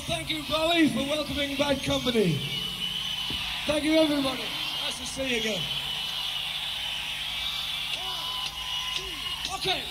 Thank you, Bowie, for welcoming Bad Company. Thank you, everybody. Nice to see you again. Okay.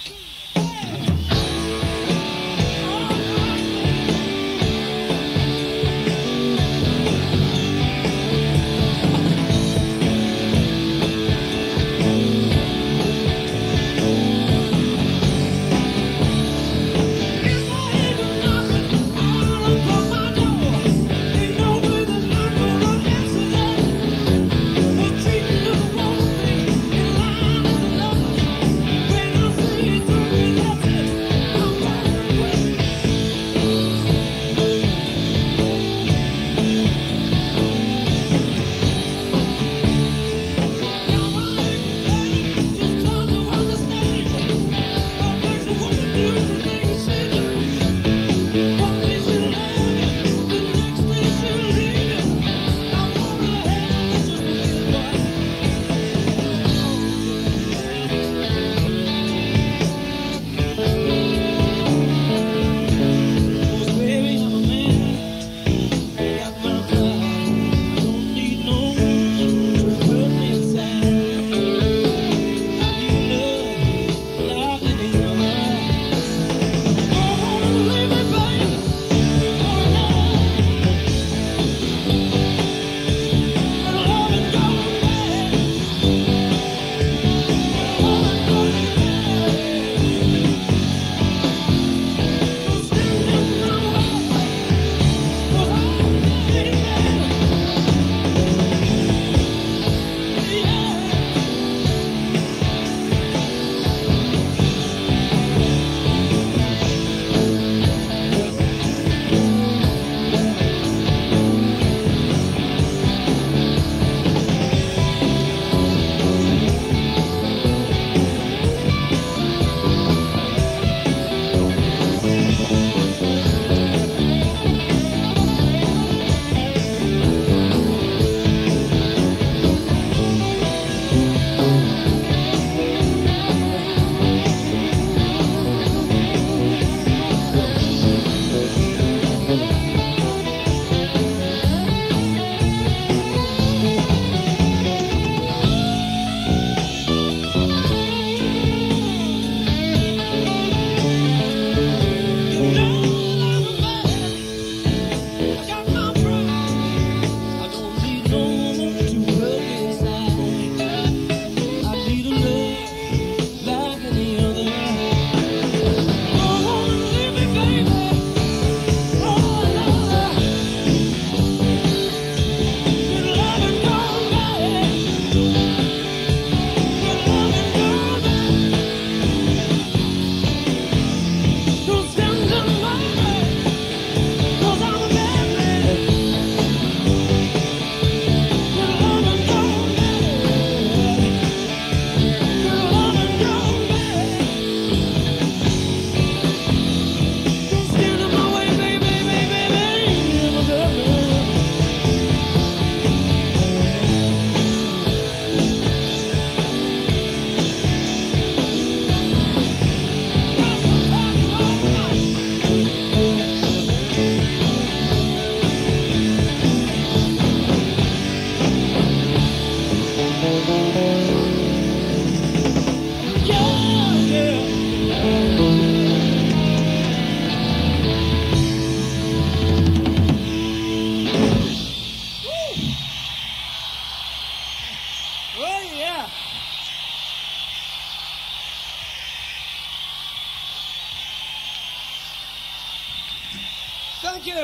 Thank you.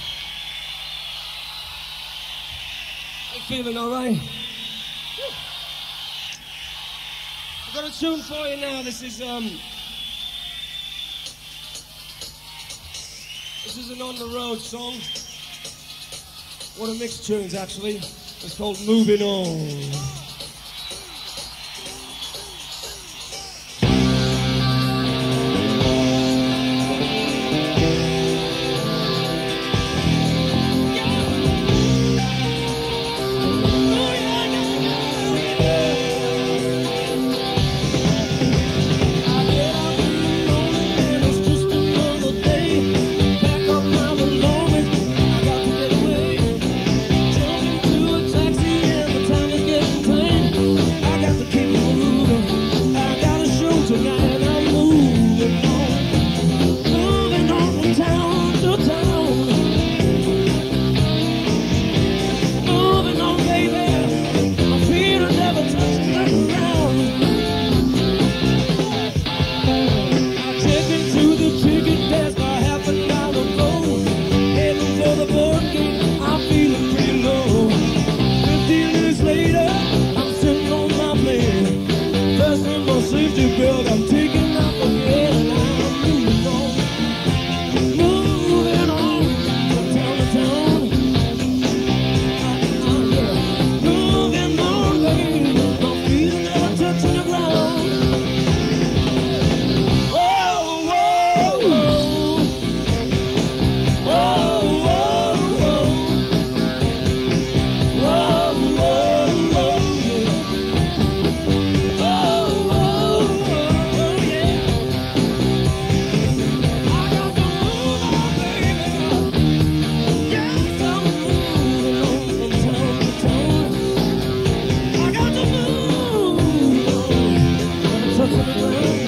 I'm feeling all right. I've got a tune for you now. This is an on-the-road song. One of mixed tunes, actually. It's called Moving On. Alone safety belt, I'm taking off again. I'm moving on from town to town. Yeah. Moving on, baby, my feet are never touching the ground. Whoa, whoa, whoa. Whoa, whoa, whoa. Whoa, whoa, whoa, yeah. Whoa, whoa, whoa, yeah. I got to move on, baby. Yes, I'm moving on from town to town. I got to move on. Touching the ground.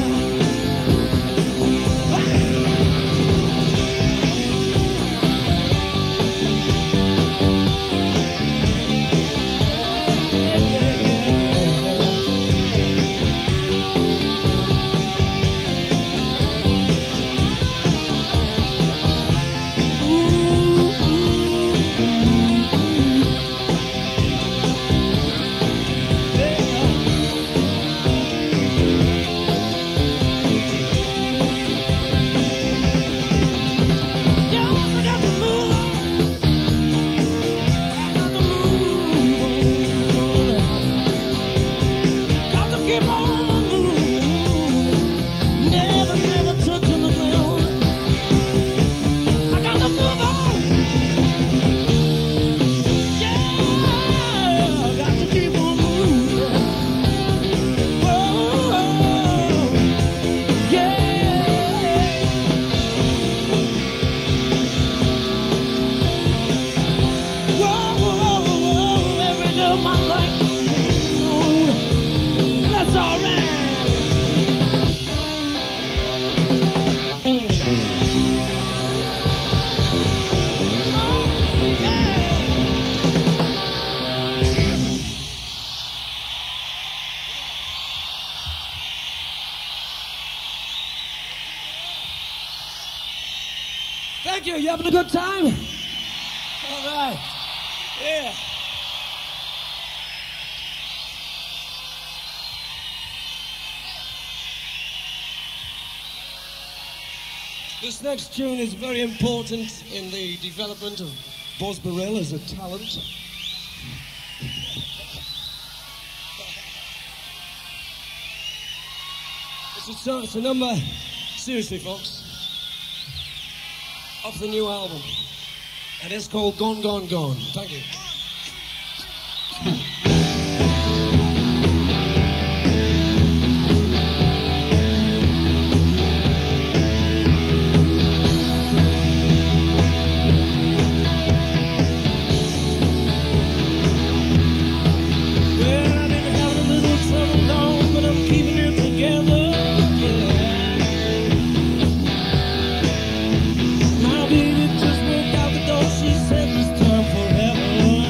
Thank you. You having a good time? All right. Yeah. This next tune is very important in the development of Boz Burrell as a talent. It's a number, seriously folks, off the new album, and it's called Gone, Gone, Gone. Thank you. My baby just walked out the door. She said this time forever.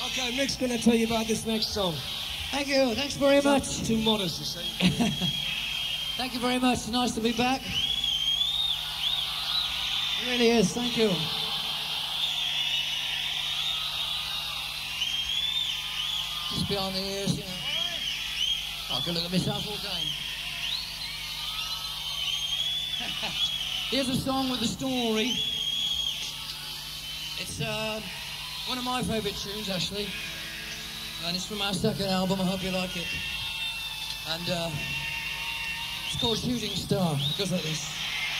Okay, Mick's going to tell you about this next song. Thank you. Thanks very much. Too modest, you see. Thank you very much. Nice to be back. It really is. Thank you. Just behind the ears, you know. I can look at myself all day. Here's a song with a story. It's one of my favourite tunes, actually. And it's from our second album. I hope you like it. And it's called Shooting Star. It goes like this.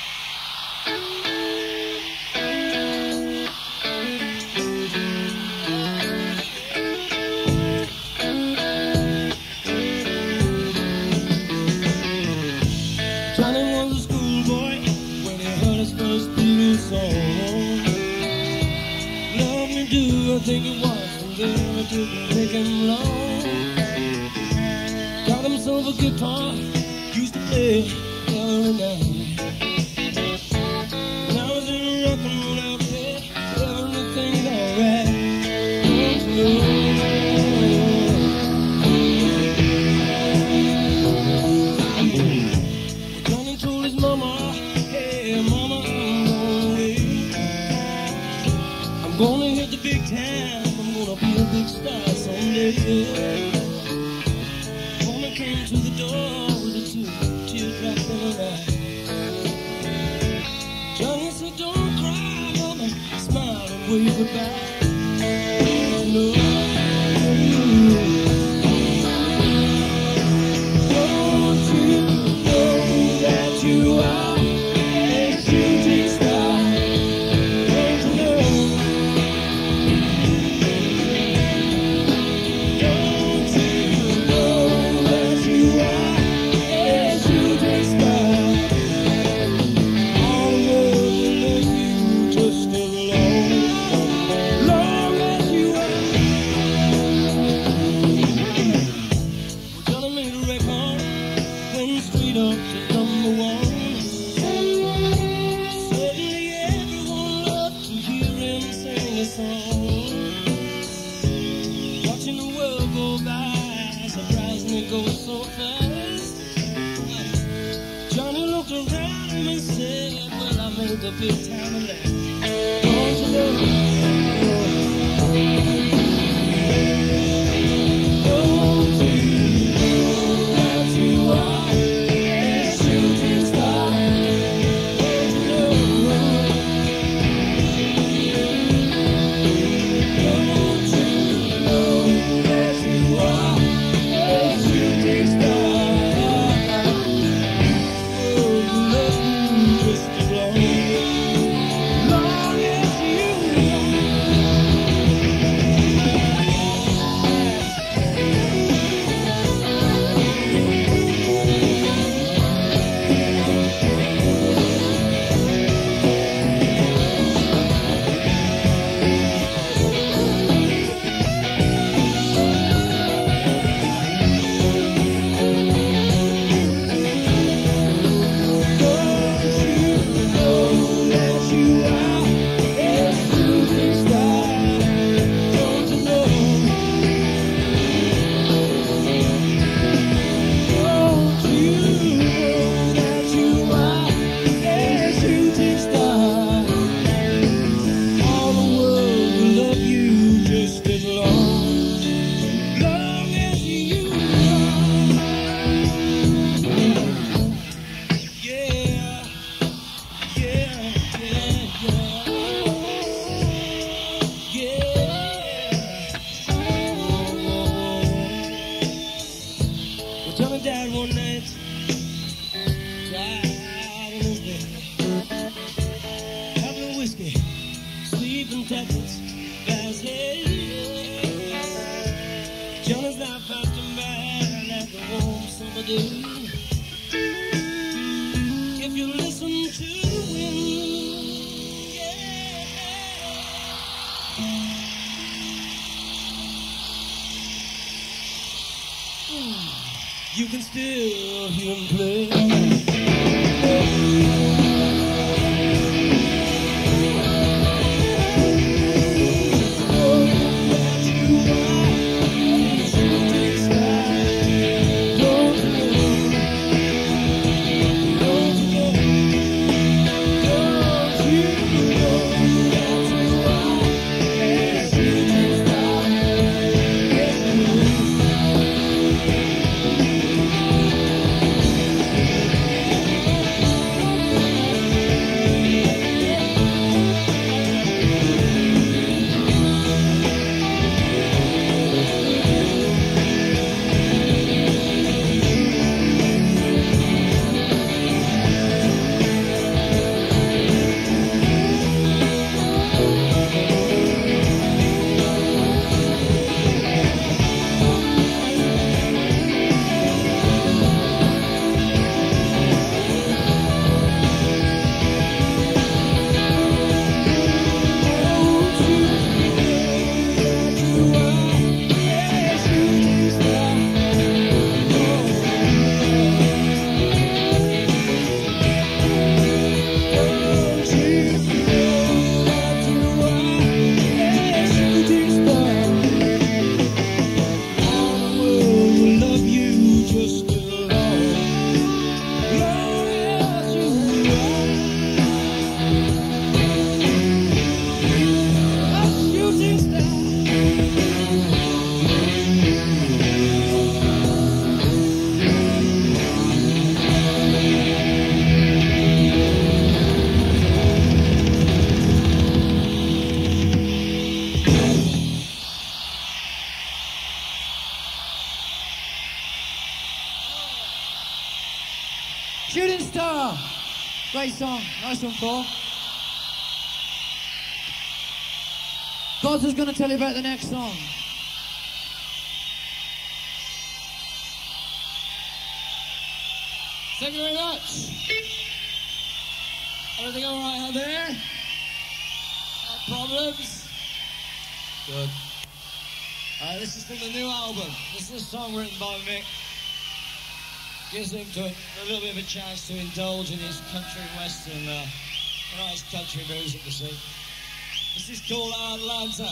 Johnny was a schoolboy when he heard his first Beatles song. Love me do, I think it was, and then it didn't take him long. Got himself a guitar, used to play every night. Now he's in a rock and roll outfit, everything's alright. Johnny told his mama, hey mama, I'm going away. I'm gonna hit the big time, I'm gonna be a big star someday. Woman came to the door with a teardrop in her eye. Johnny said, don't cry, mama, smile and wave goodbye. Don't you know that you are a shooting star? Don't you know? Don't you know that you are a shooting star? All the world will love you just as long as you are. Well, Johnny made a record, went straight up to #1. Certainly everyone loved to hear him sing a song. Watching the world go by, surprising it goes so fast. Johnny looked around him and said, well, I made the big time at last. Don't you know? Don't you know that you are a shooting star? Don't you know? Don't you know that you are a shooting star? Oh, we love you just as long as you Johnny died one night, died in his bed. Having whiskey, sleeping tablets by his head. Johnny's life passed him by like a warm summer day. If you listen to the wind, you can still hear him play. Oh, that you are. Great song. Nice one, Paul. Gods is going to tell you about the next song. Thank you very much. Everything all right out there? No problems? Good. This is from the new album. This is a song written by Mick. Gives him a little bit of a chance to indulge in his country western, nice country music, you see. This is called Atlanta.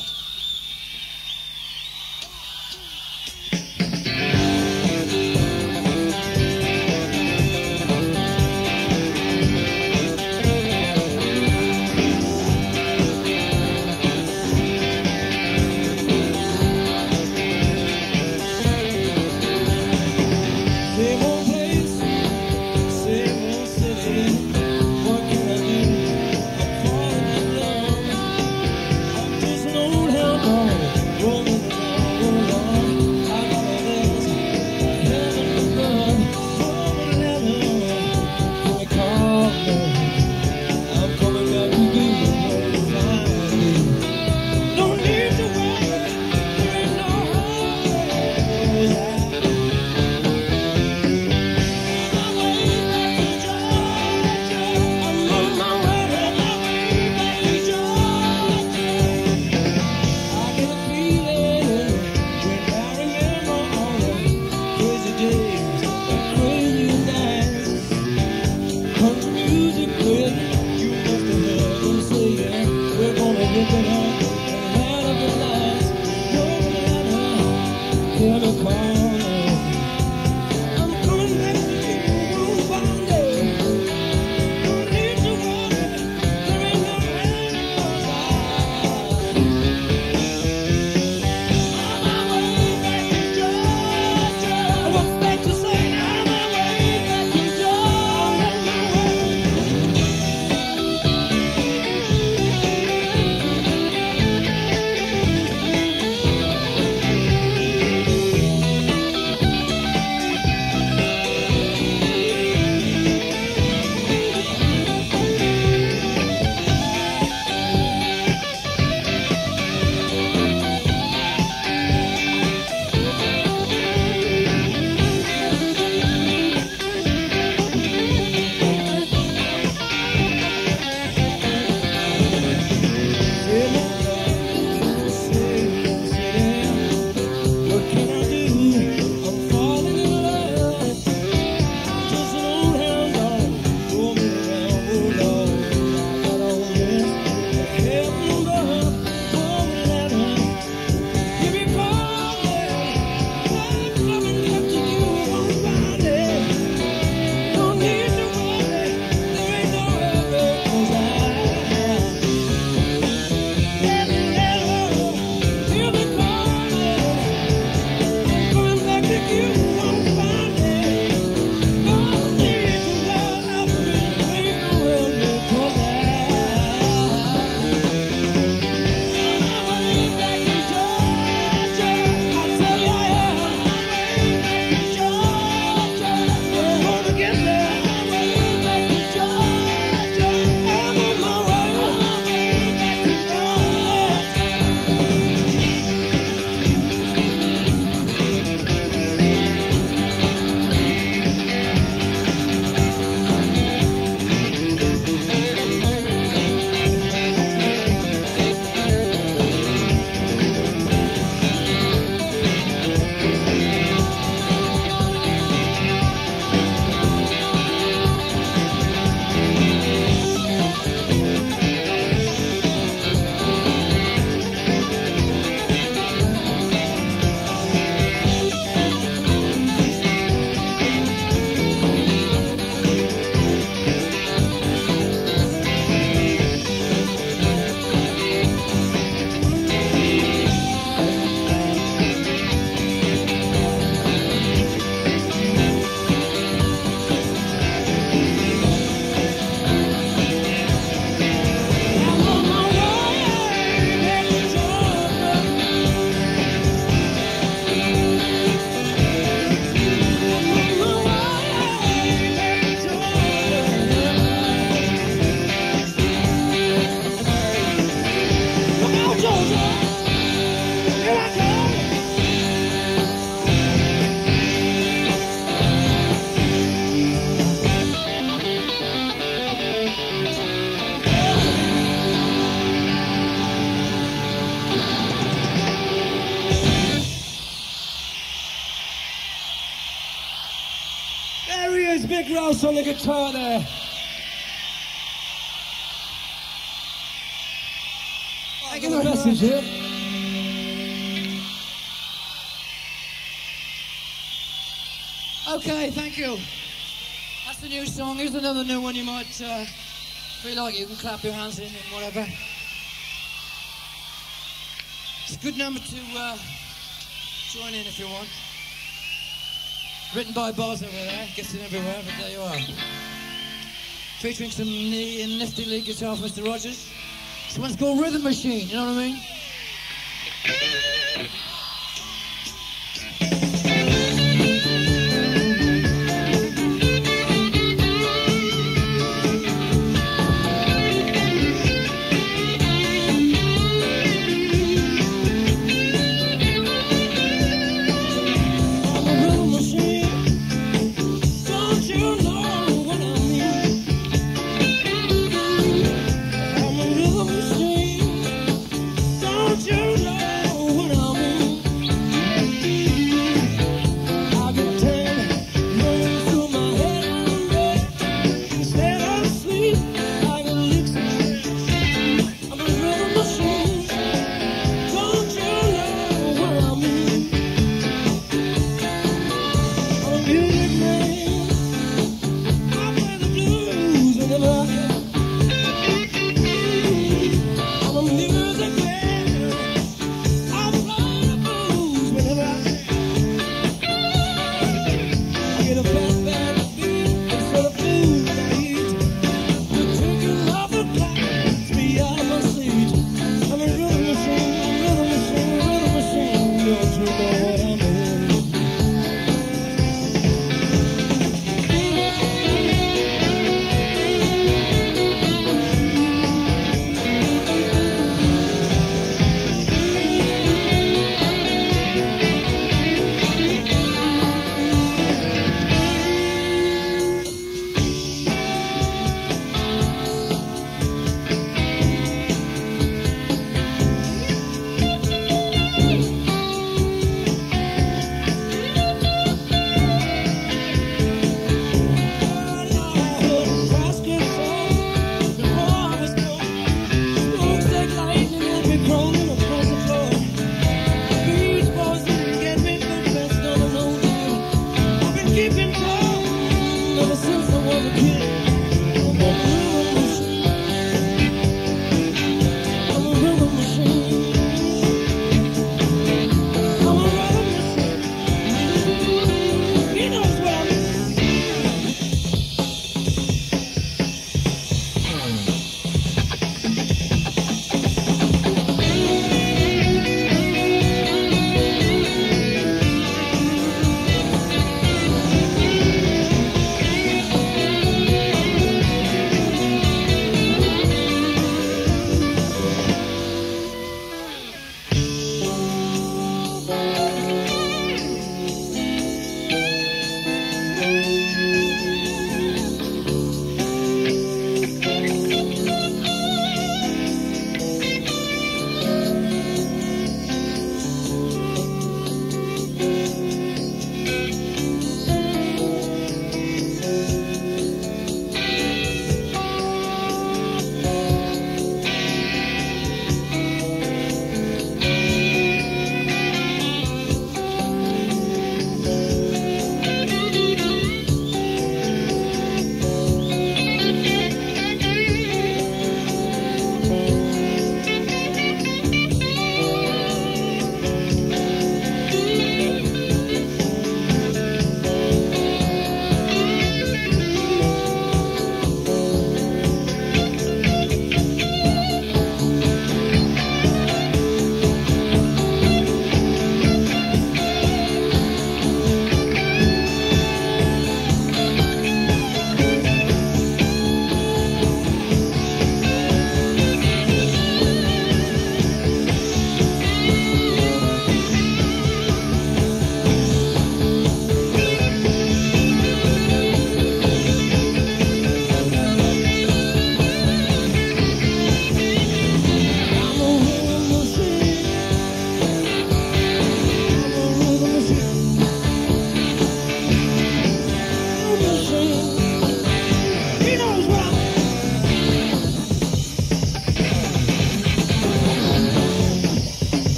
Greg Rouse on the guitar there. I get a message here. Okay, thank you. That's the new song. Here's another new one you might feel like you can clap your hands in and whatever. It's a good number to join in if you want. Written by Boz over there, gets in everywhere, but there you are. Featuring some nifty lead guitar from Mr. Rogers. This one's called Rhythm Machine, you know what I mean? Don't you know what I mean?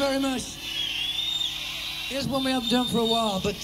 very much. Here's one we haven't done for a while, but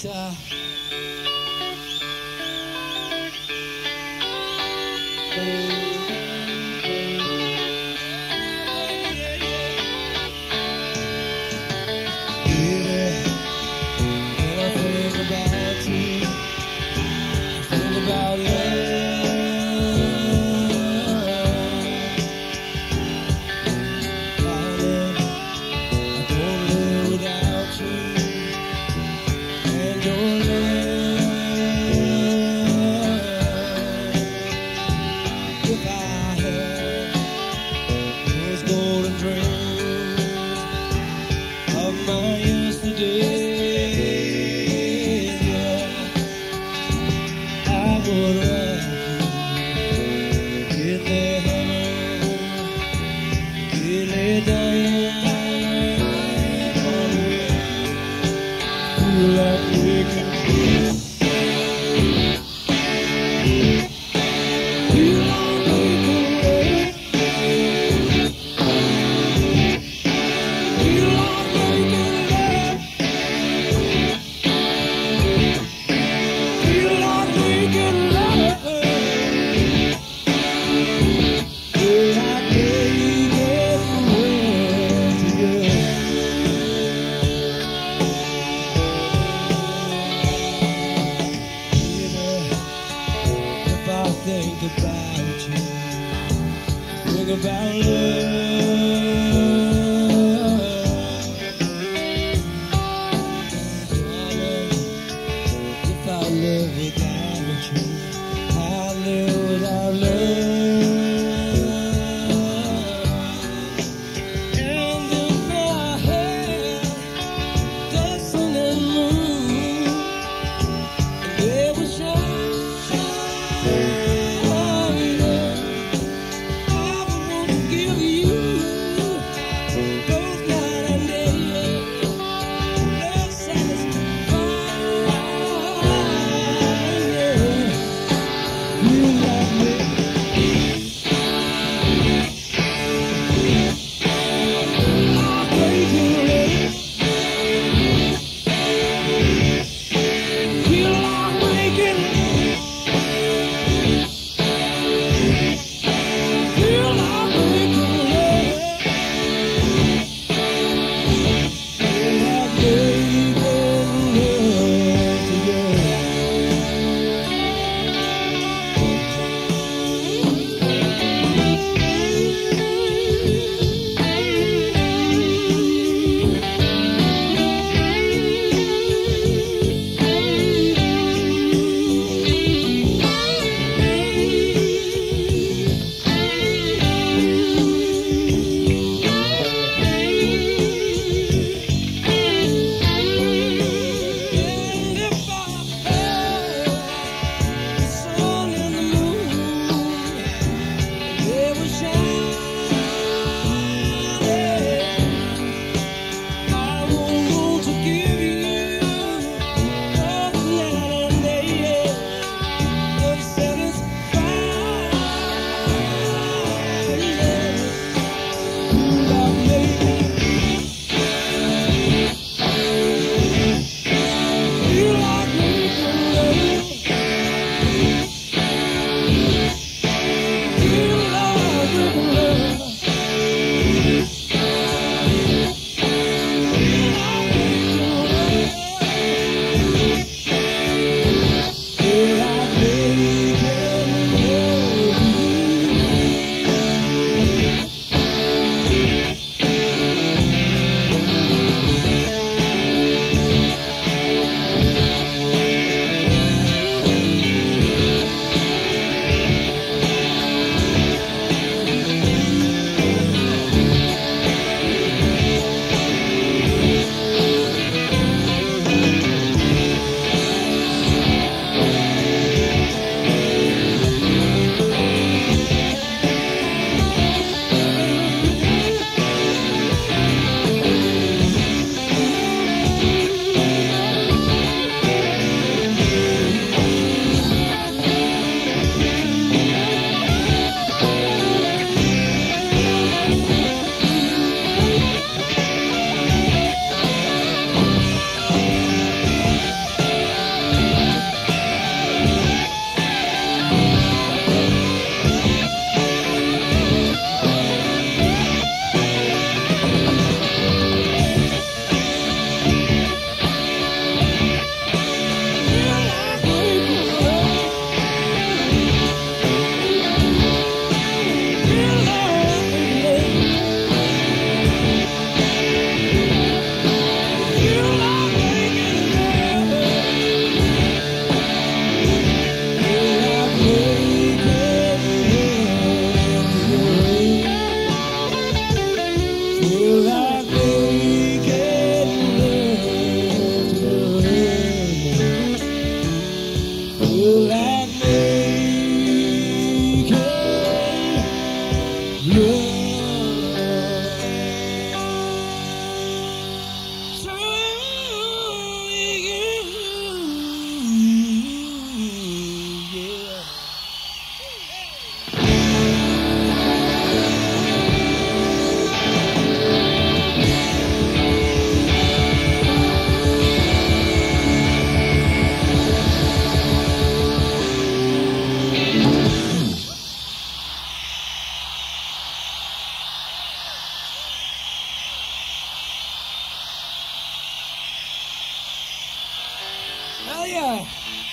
Hell yeah.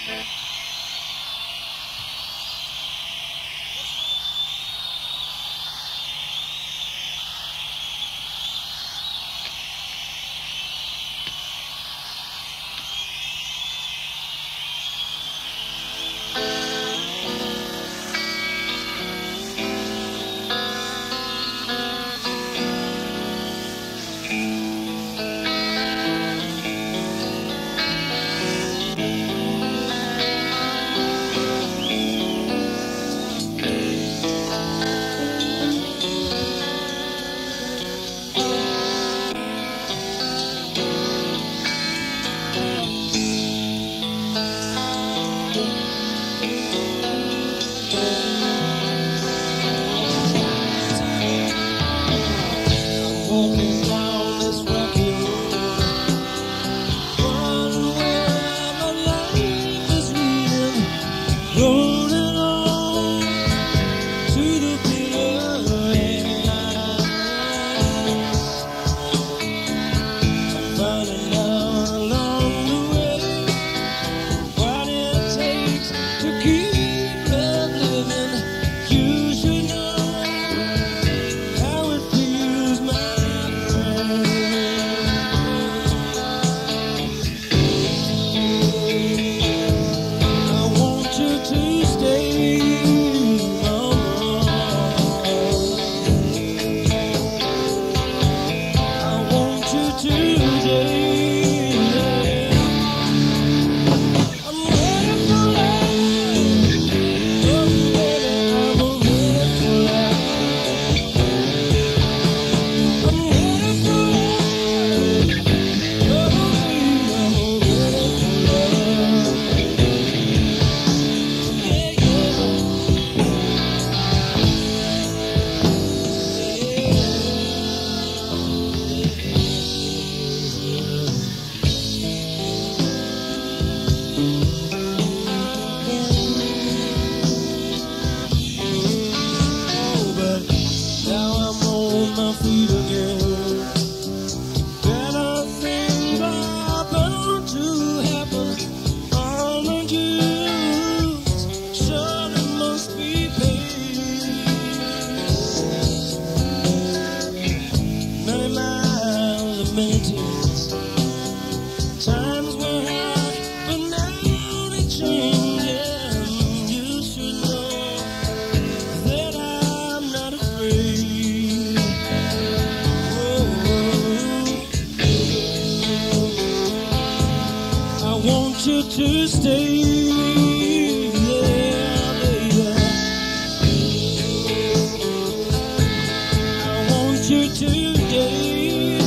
Walking down this rocky road, one where my life is leading, rolling on to the bitter end. I'm finding out along the way what it takes to keep love living. You should know how it feels, my I want you to stay, mama. I want you to stay. I'm ready for life. Oh, baby, I'm ready for life. I'm ready for life. Oh, baby, I'm ready for love. Yeah, oh, but now I'm on my feet again. Better things are bound to happen. All the dues surely must be paid. Many miles of many tears. Times were hard, but now they're changing. You should know that I'm not afraid. I want you to stay, yeah, baby. I want you to stay.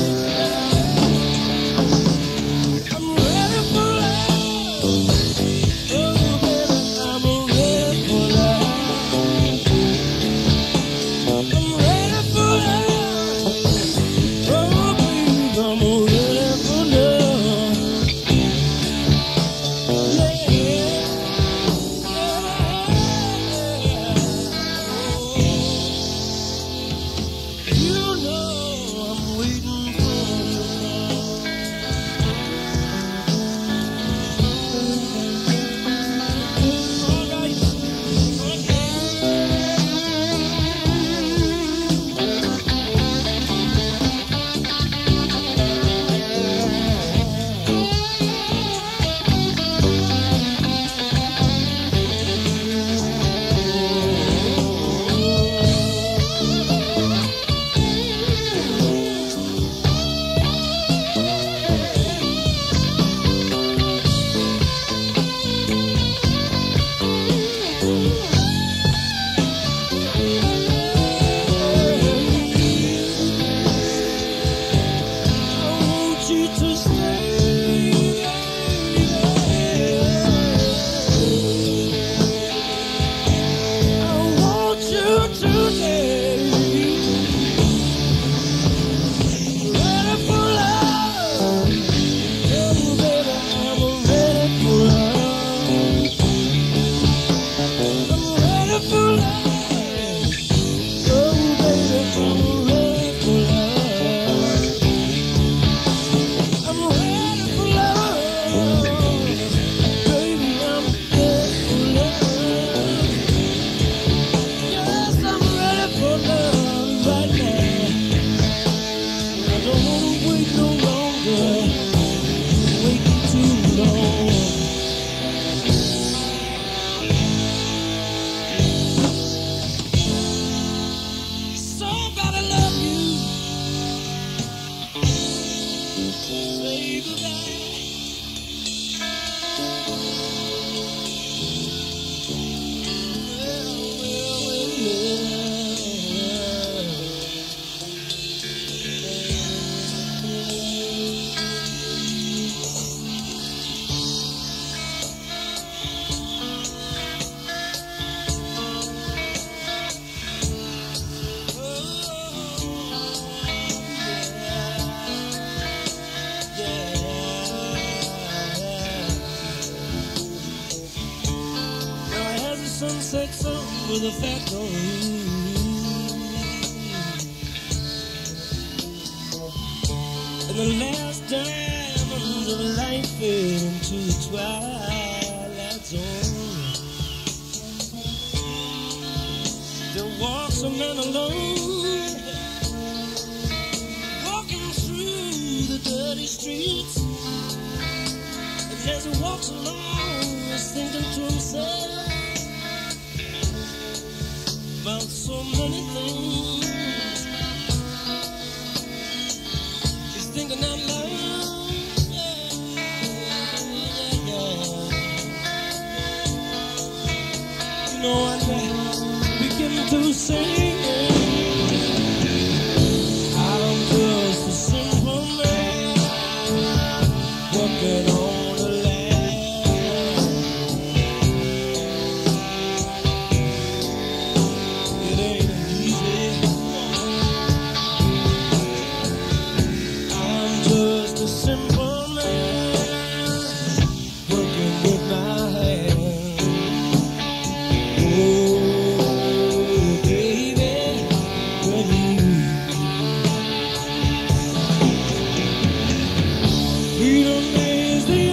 I'm ready for love. Oh, baby, I'm ready for love. I'm ready for love. Oh, baby, I'm ready for love. Yeah. for the factory. And the last diamonds of life fade into the twilight zone. There walks a man alone, walking through the dirty streets. And as he walks along, he's thinking to himself about so many things. He's thinking out loud, You know, I begin to sing. I'm just a simple man working on the land. It ain't easy. I'm just a simple man working with my hands. Oh, baby, when freedom is the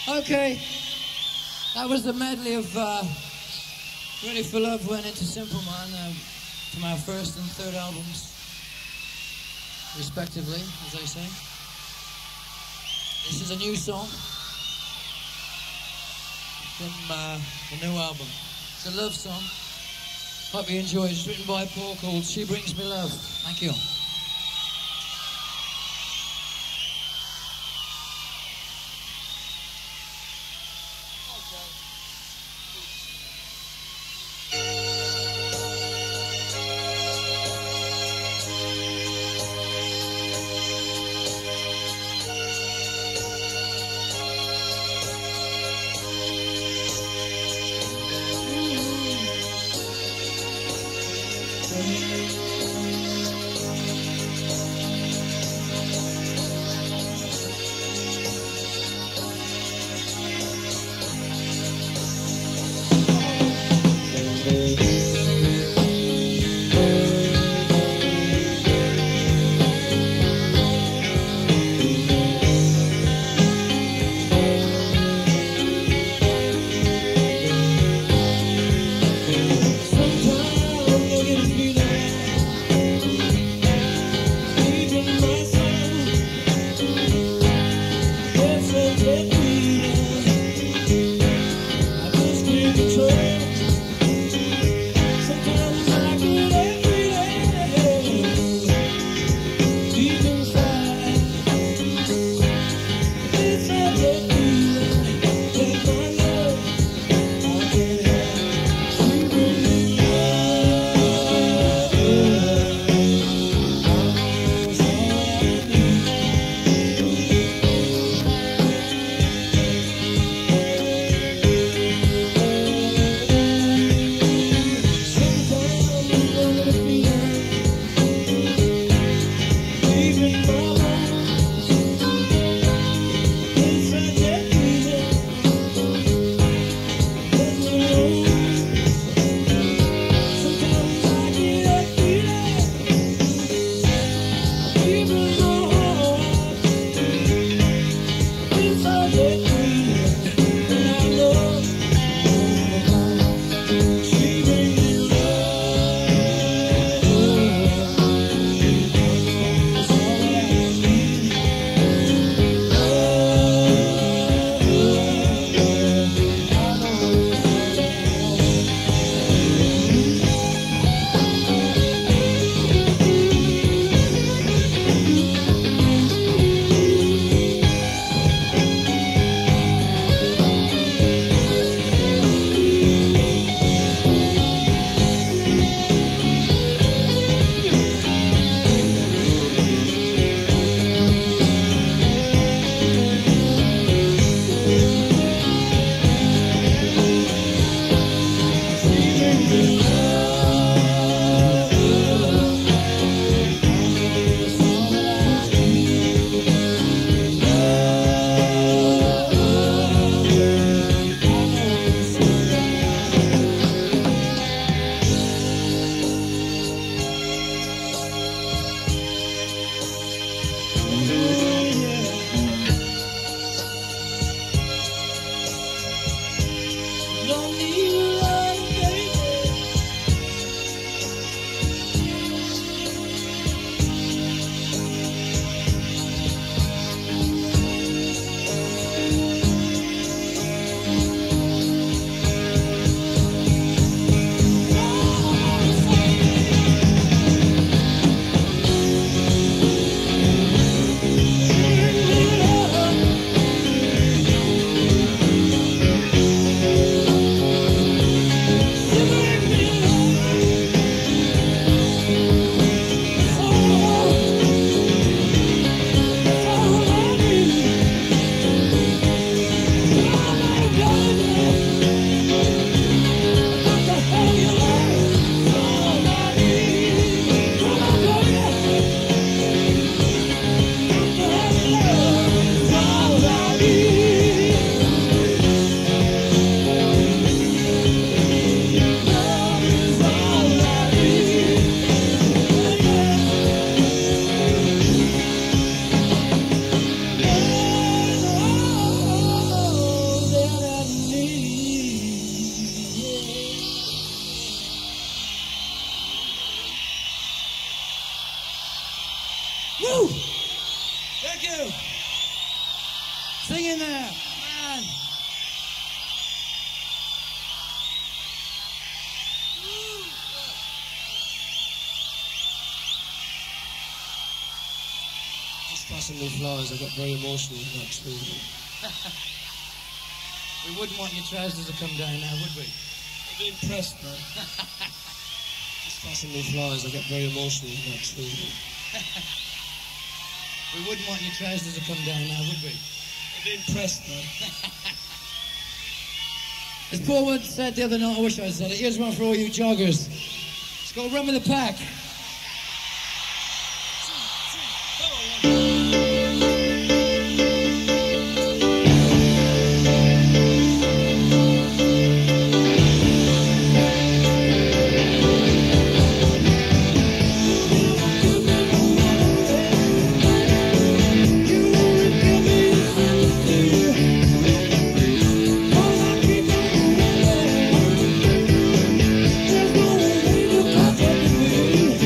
Okay, that was the medley of Ready for Love went into Simple Man from our first and third albums, respectively, as they say. This is a new song from the new album. It's a love song. Hope you enjoy it. It's written by Paul, called She Brings Me Love. Thank you. Leaving my home, it's such a man. Just passing me flowers, I got very emotional in that too. We wouldn't want your trousers to come down now, would we? I've been impressed, man. Just passing me flowers, I got very emotional in that too. We wouldn't want your trousers to come down now, would we? I've been impressed, man. As Paul once said the other night, I wish I had said it, here's one for all you joggers. It's called Run with the Pack. There's no way to contact me.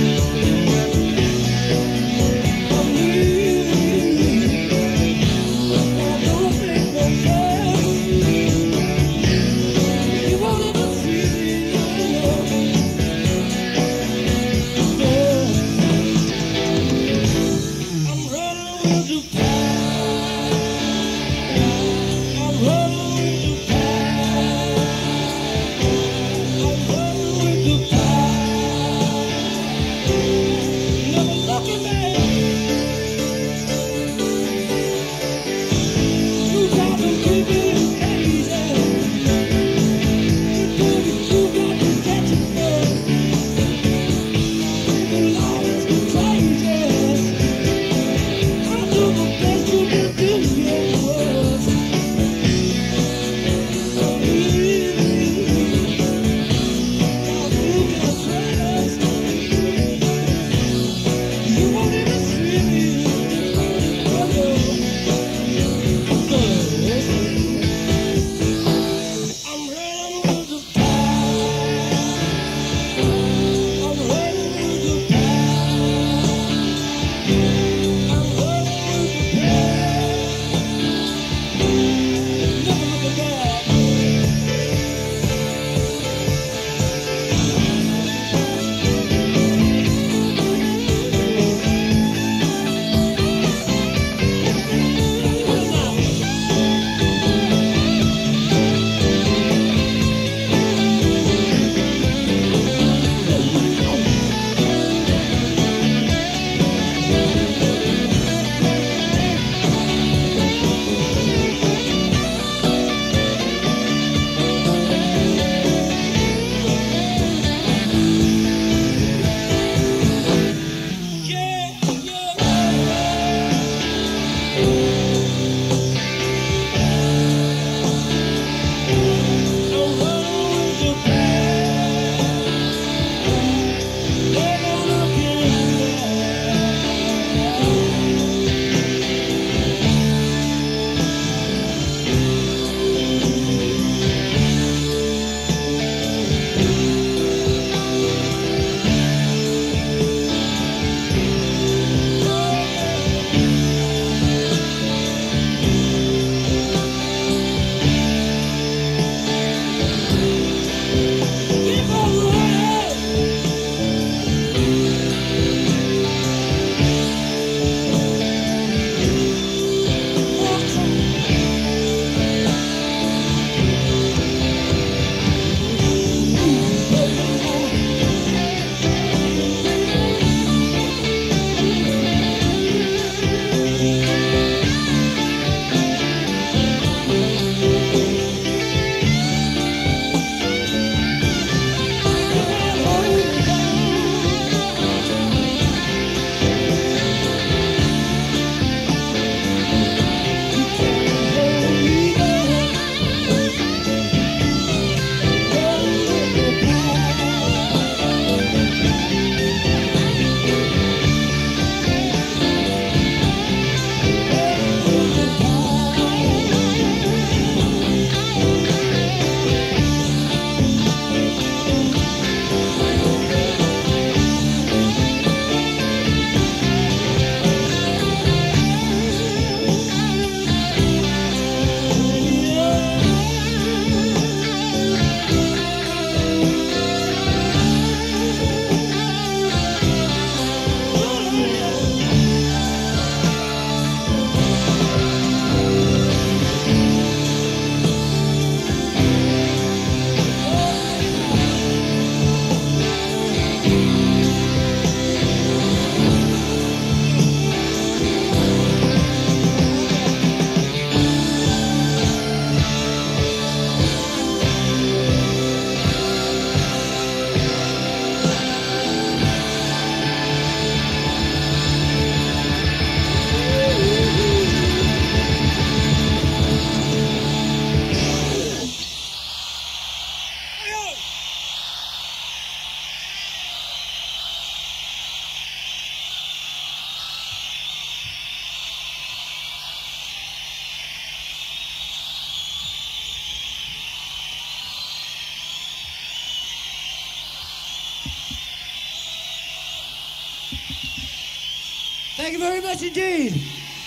Thank you very much indeed.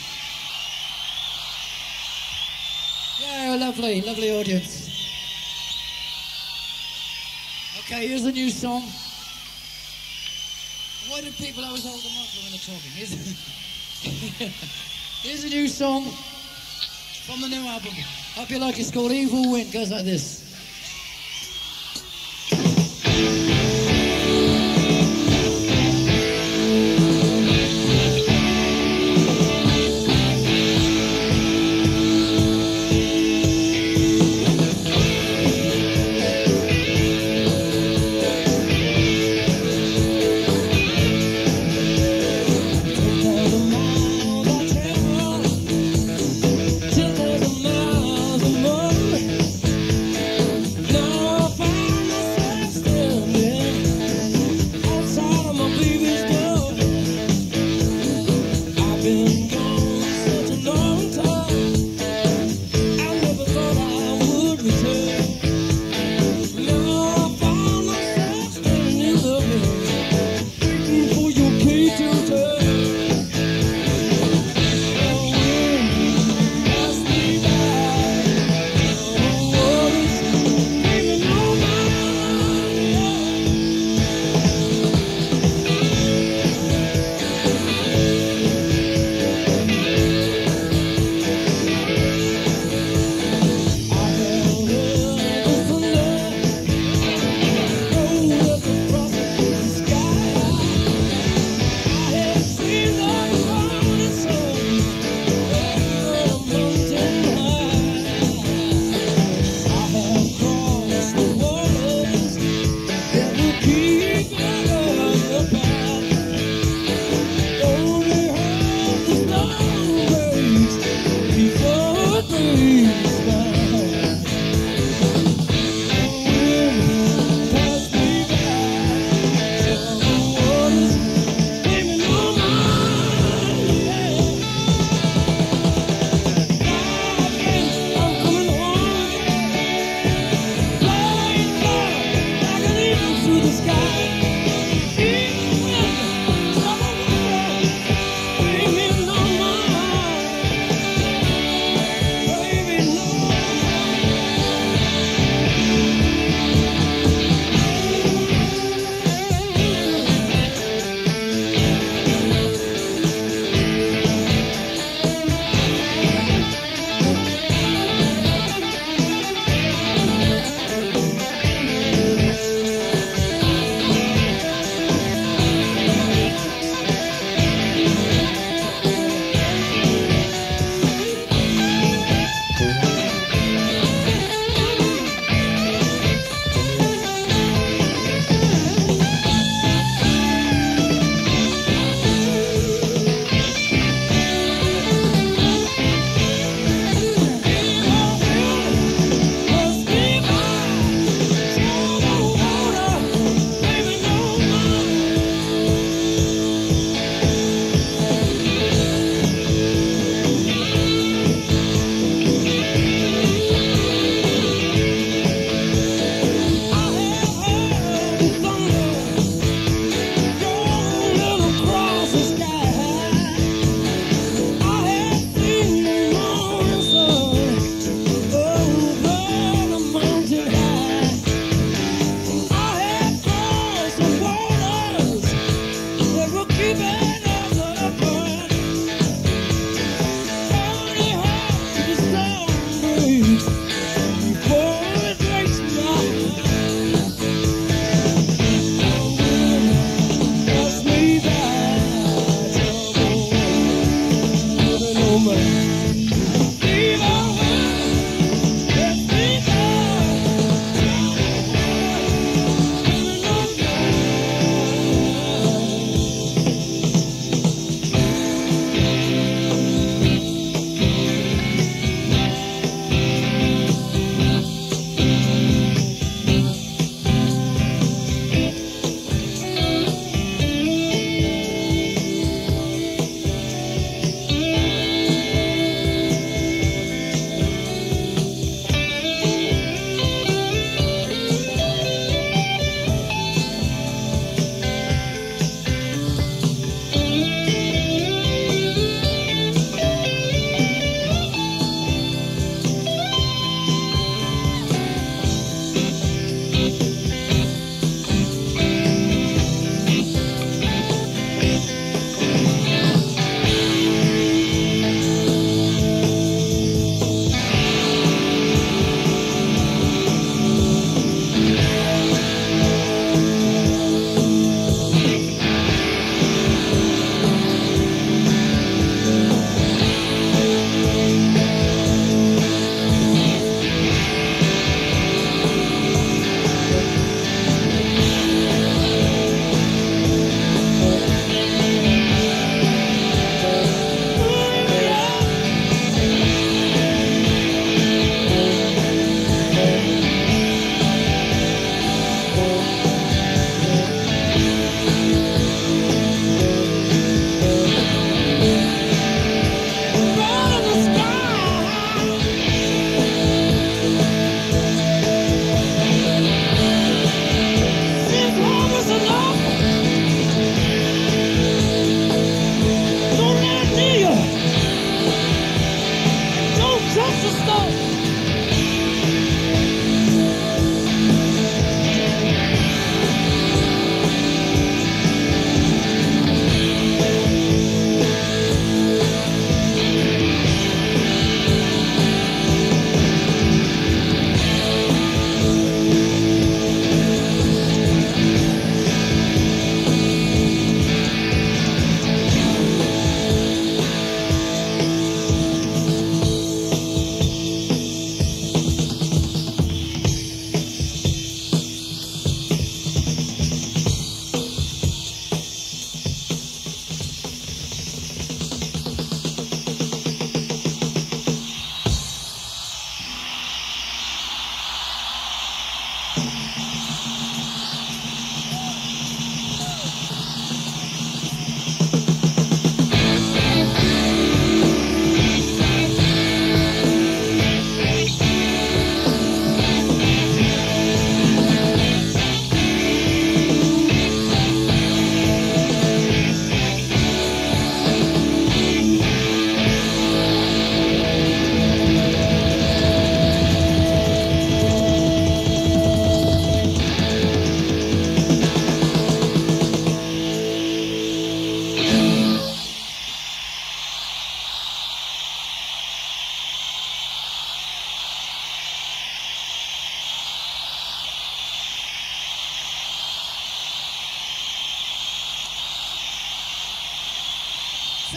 Yeah, lovely, lovely audience. Okay, here's a new song. Why do people always hold the mic when they're talking? Here's a new song from the new album. Hope you like it. It's called Evil Wind. Goes like this.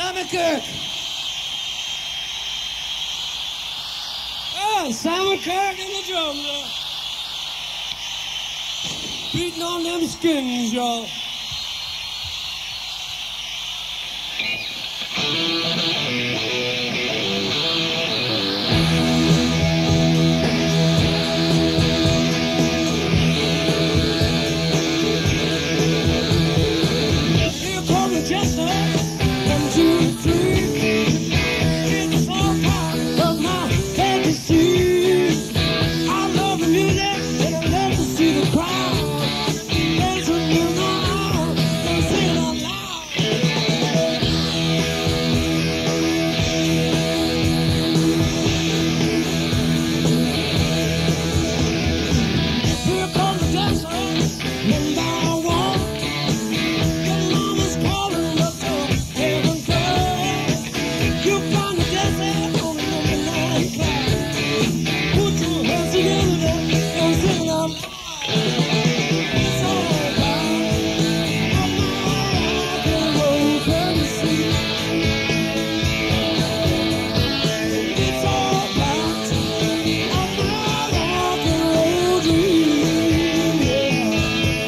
Simon Kirk. Oh, Simon Kirk in the drums, beating on them skins, y'all. Here comes the Jester, 1, 2, 3. It's all part of my fantasy. I love the music and I love to see the crowd dancing, you know, dancing out loud. Here comes the dancer, one by one. Your mama's calling up to heaven, girl. You find the dancer on the night club. Put your hands together and sing out loud. It's all about a rock and roll fantasy. It's all about a rock and roll dream. Yeah.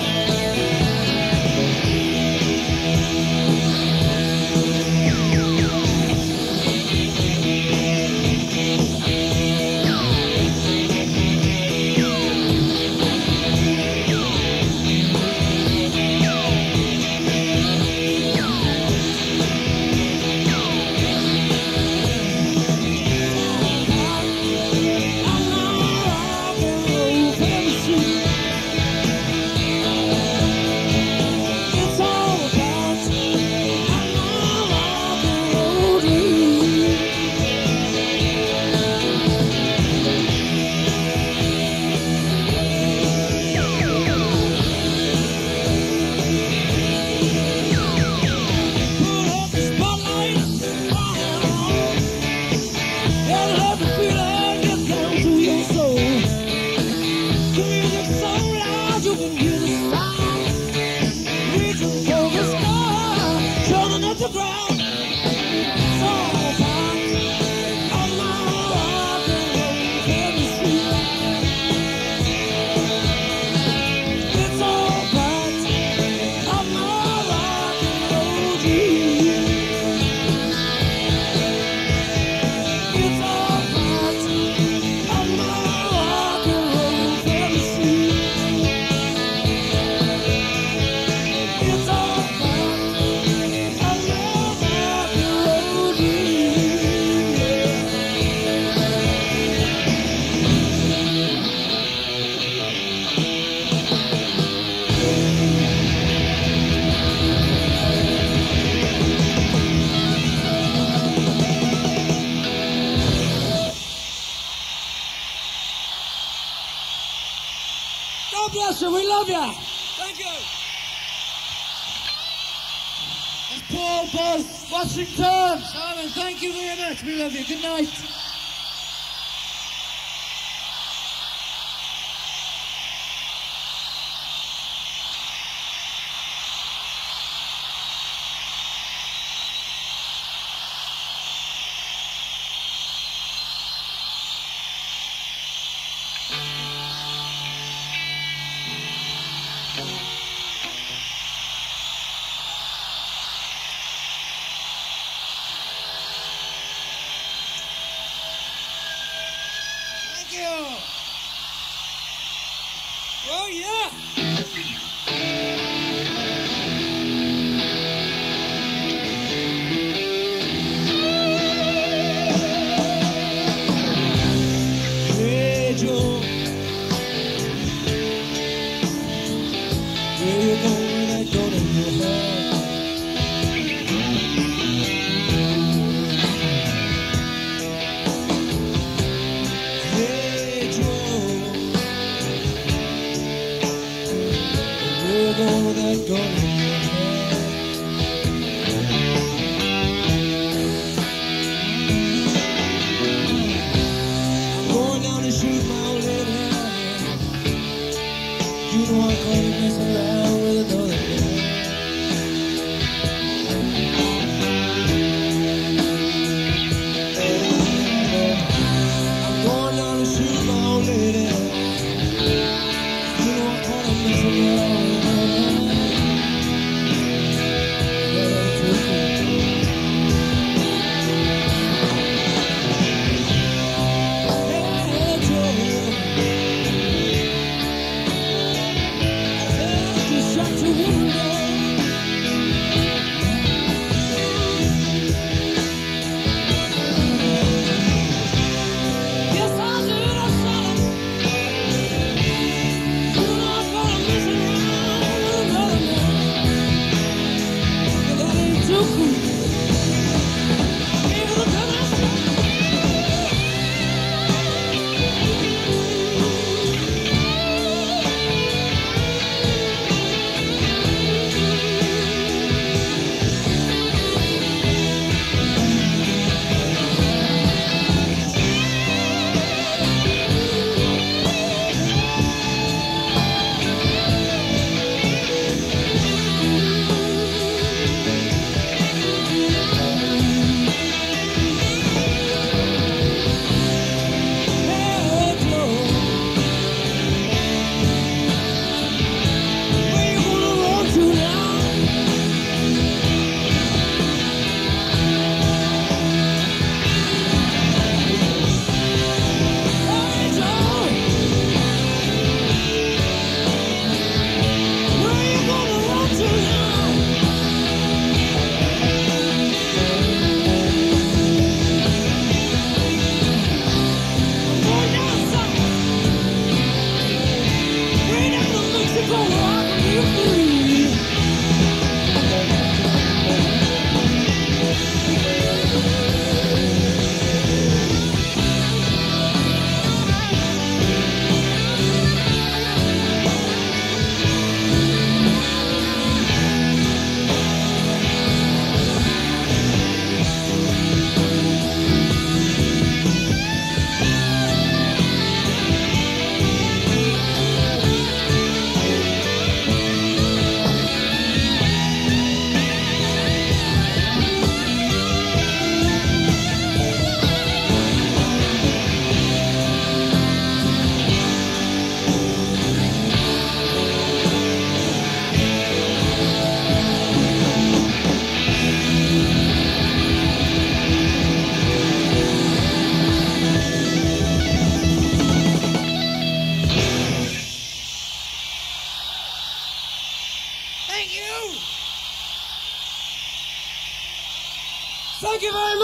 The ground. It's all about a rock and roll fantasy. It's all about a rock and roll dream. It's all about a rock and roll fantasy. It's all about a rock and roll dream. God bless you. We love you. Thank you. That's Paul Buzz Washington. Simon, thank you very much. We love you. Good night. Thank you. Oh, yeah. Hey, Joe. Where you going with that gun in your head? Hey, Joe. Where you going with that gun in your head? I'm going down to shoot my old lady. You know I caught you messing around with another girl.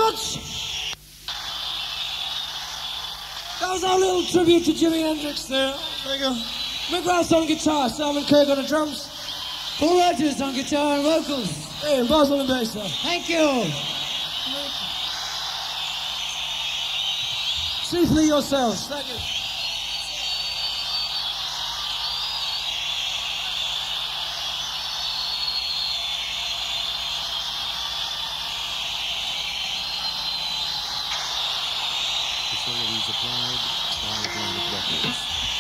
much. That was our little tribute to Jimi Hendrix there. There you go. Mick Rouse on guitar, Simon Kirk on the drums. Paul Rogers on guitar and vocals. Hey, and Buzz on the bass there. Thank you. See for yourselves. Thank you. Facilities applied by Atlantic Records.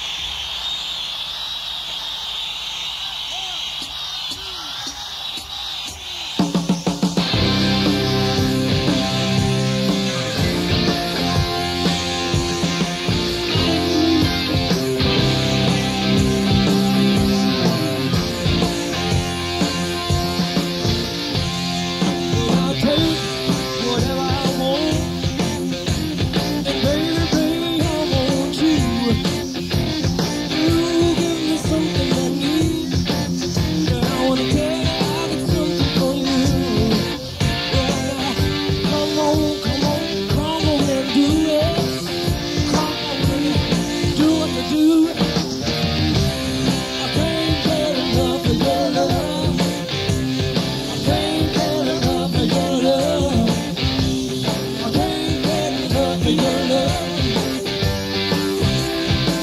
I'll take whatever I want. And baby, baby, I want you. You give me something I need. And I wanna tell you I got something for you. Yeah, come on, come on, come on and do it. Come on, baby, do what you do. I can't get enough of your love. I can't get enough of your love. I can't get enough of your love.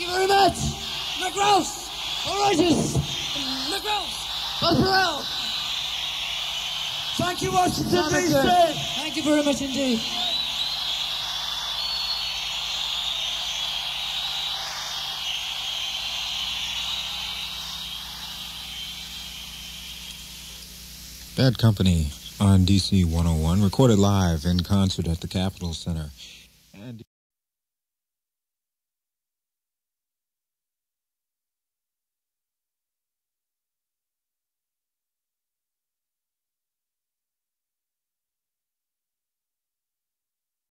Thank you very much. McRouse, Oranges, McRouse, Buffalo. Thank you, Washington, DC. Thank you very much indeed. Bad Company on DC 101, recorded live in concert at the Capitol Center. And